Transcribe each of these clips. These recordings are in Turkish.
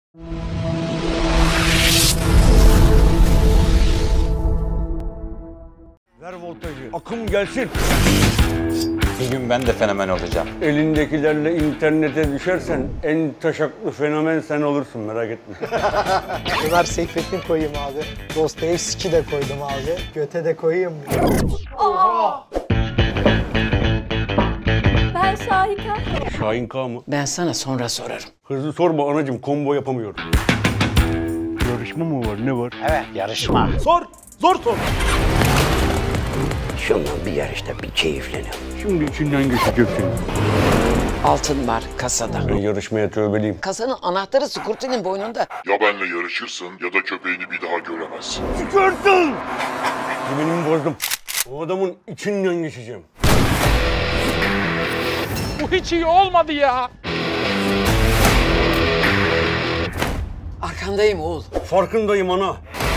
Ver voltajı. Akım gelsin. Bir gün ben de fenomen olacağım. Elindekilerle internete düşersen en taşaklı fenomen sen olursun, merak etme. Ömer Seyfettin koyayım abi. Dostoyevski de koydum abi. Göte de koyayım mı? Ben Şahika. Şahin K mı? Ben sana sonra sorarım. Hızlı sorma anacığım, combo yapamıyorum. Yarışma mı var, ne var? Evet, yarışma. Sor, zor sor. Şundan bir yarışta bir keyiflenelim. Şimdi içinden geçeceksin. Altın var kasada. Ben yarışmaya tövbeliyim. Kasanın anahtarı Skurtu'nun boynunda. Ya benle yarışırsın ya da köpeğini bir daha göremezsin. Çıkartın! Yeminimi bozdum. O adamın içinden geçeceğim. Bu hiç iyi olmadı ya. Arkandayım oğul. Farkındayım ana.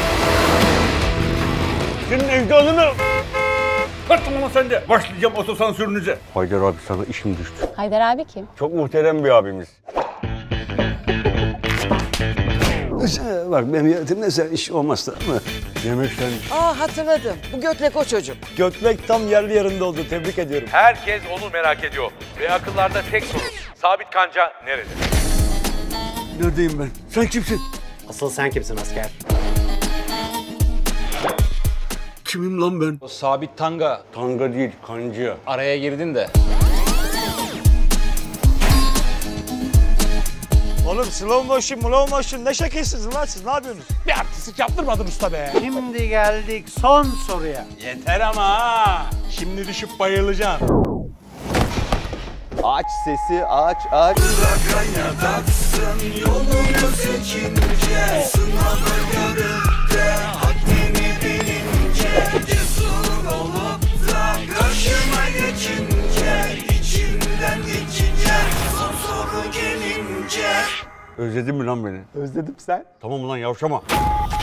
Senin ecdadını... Kaçtım ama sen de. Başlayacağım otosansürünüze. Haydar abi, sana işim düştü. Haydar abi kim? Çok muhterem bir abimiz. Bak benim niyetimde sen iş olmazsa ama. Yemekten... Hatırladım. Bu Götlek o çocuk. Götlek tam yerli yerinde oldu. Tebrik ediyorum. Herkes onu merak ediyor. Ve akıllarda tek soru. Sabit Kanca nerede? Neredeyim ben? Sen kimsin? Asıl sen kimsin asker? Kimim lan ben? O Sabit Tanga Tanga değil, kancı. araya girdin de. Oğlum slow motion ne şakasınız lan siz, ne yapıyorsunuz? Bir artistik yaptırmadın usta be. Şimdi geldik son soruya. Yeter ama ha. Şimdi düşüp bayılacaksın. Aç sesi aç aç. Özledin mi lan beni? Özledim sen. Tamam lan, yavşama.